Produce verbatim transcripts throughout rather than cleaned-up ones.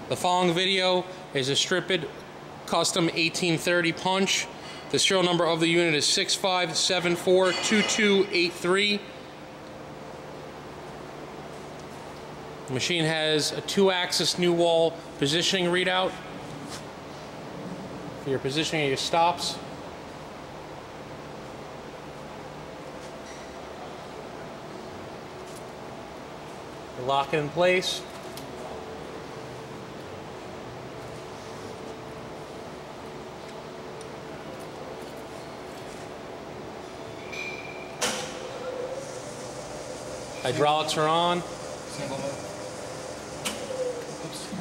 The following video is a STRIPPIT custom eighteen thirty punch. The serial number of the unit is six five seven four two two eight three. The machine has a two-axis new wall positioning readout for your positioning of your stops. You lock it in place. Hydraulics are on. Single mode. Oops.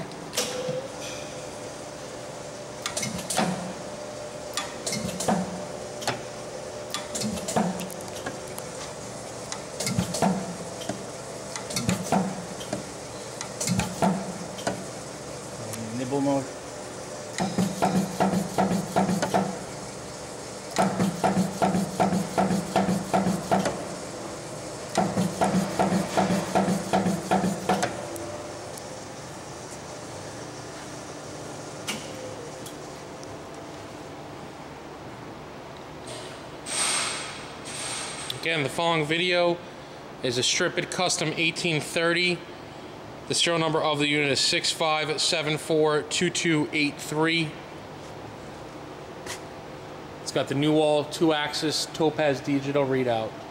Nibble mode. Again, the following video is a STRIPPIT custom eighteen thirty. The serial number of the unit is six five seven four two two eight three. It's got the new wall two-axis Topaz digital readout.